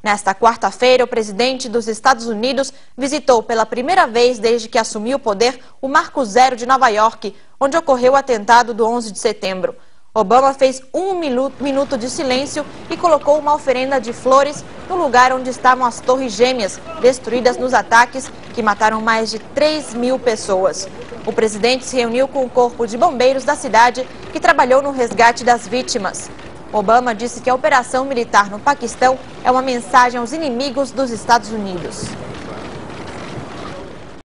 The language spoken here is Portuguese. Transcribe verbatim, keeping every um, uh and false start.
Nesta quarta-feira, o presidente dos Estados Unidos visitou pela primeira vez desde que assumiu o poder o Marco Zero de Nova York, onde ocorreu o atentado do onze de setembro. Obama fez um minuto de silêncio e colocou uma oferenda de flores no lugar onde estavam as Torres Gêmeas, destruídas nos ataques que mataram mais de três mil pessoas. O presidente se reuniu com o corpo de bombeiros da cidade, que trabalhou no resgate das vítimas. Obama disse que a operação militar no Paquistão é uma mensagem aos inimigos dos Estados Unidos.